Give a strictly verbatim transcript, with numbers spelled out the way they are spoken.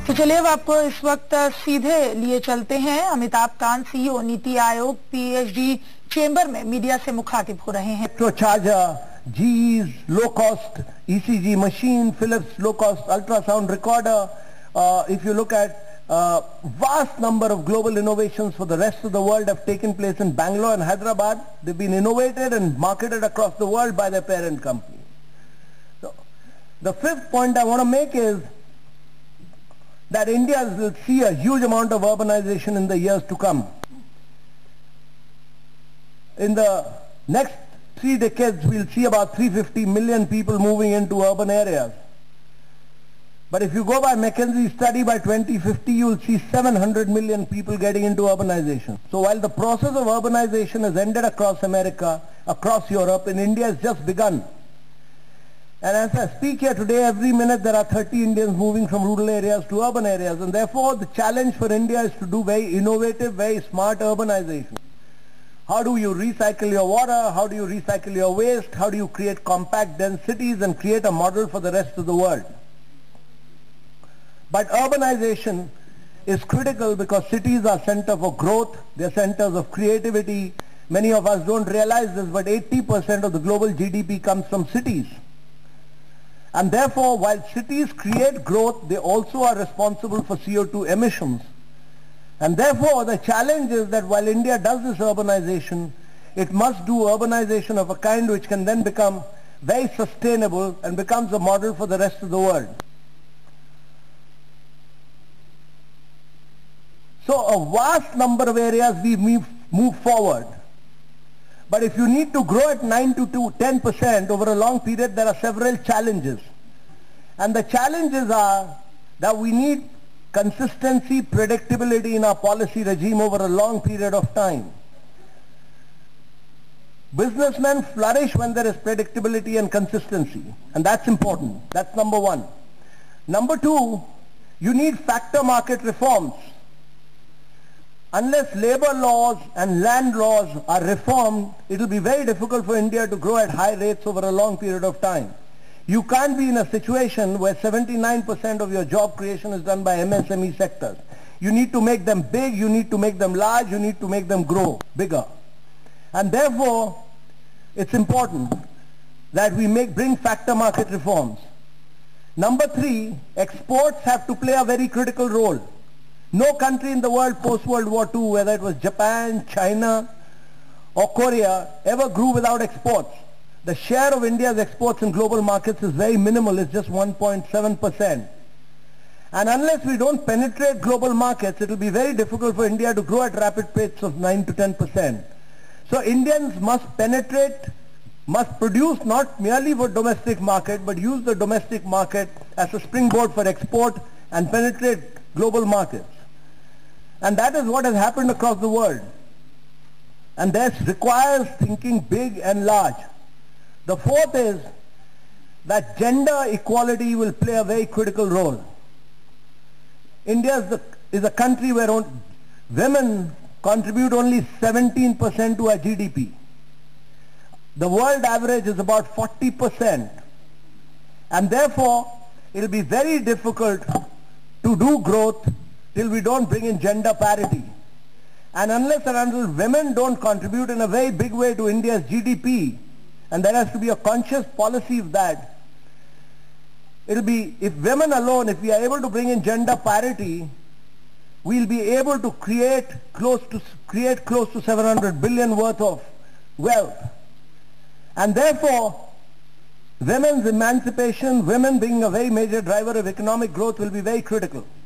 तो चलिए अब आपको इस वक्त सीधे लिए चलते हैं। Amitabh Kant CEO NITI Aayog PhD chamber में मीडिया से मुखातिब हो रहे हैं। Metro charger, G's, low cost E C G machine, Philips low cost ultrasound recorder. Uh, if you look at uh, vast number of global innovations for the rest of the world have taken place in Bangalore and Hyderabad. They've been innovated and marketed across the world by their parent company. So, the fifth point I want to make is that India will see a huge amount of urbanization in the years to come. In the next three decades, we'll see about three hundred fifty million people moving into urban areas. But if you go by McKinsey's study, by twenty fifty, you'll see seven hundred million people getting into urbanization. So while the process of urbanization has ended across America, across Europe, in India has just begun. And as I speak here today, every minute there are thirty Indians moving from rural areas to urban areas. And therefore, the challenge for India is to do very innovative, very smart urbanization. How do you recycle your water? How do you recycle your waste? How do you create compact dense cities and create a model for the rest of the world? But urbanization is critical because cities are centers for growth. They're centers of creativity. Many of us don't realize this, but eighty percent of the global G D P comes from cities. And therefore, while cities create growth, they also are responsible for C O two emissions. And therefore, the challenge is that while India does this urbanization, it must do urbanization of a kind which can then become very sustainable and becomes a model for the rest of the world. So a vast number of areas we move, move forward. But if you need to grow at nine to ten percent over a long period, there are several challenges. And the challenges are that we need consistency, predictability in our policy regime over a long period of time. Businessmen flourish when there is predictability and consistency, and that's important. That's number one. Number two, you need factor market reforms. Unless labor laws and land laws are reformed, it will be very difficult for India to grow at high rates over a long period of time. You can't be in a situation where seventy-nine percent of your job creation is done by M S M E sectors. You need to make them big, you need to make them large, you need to make them grow bigger. And therefore, it's important that we make, bring factor market reforms. Number three, exports have to play a very critical role. No country in the world post-World War Two, whether it was Japan, China, or Korea, ever grew without exports. The share of India's exports in global markets is very minimal. It's just one point seven percent. And unless we don't penetrate global markets, it will be very difficult for India to grow at rapid rates of nine to ten percent. So Indians must penetrate, must produce not merely for domestic market, but use the domestic market as a springboard for export and penetrate global markets. And that is what has happened across the world. And this requires thinking big and large. The fourth is that gender equality will play a very critical role. India is, the, is a country where on, women contribute only seventeen percent to our G D P. The world average is about forty percent. And therefore, it will be very difficult to do growth till we don't bring in gender parity. And unless and until women don't contribute in a very big way to India's G D P, and there has to be a conscious policy of that, it'll be, if women alone, if we are able to bring in gender parity, we'll be able to create close to, create close to seven hundred billion worth of wealth. And therefore, women's emancipation, women being a very major driver of economic growth will be very critical.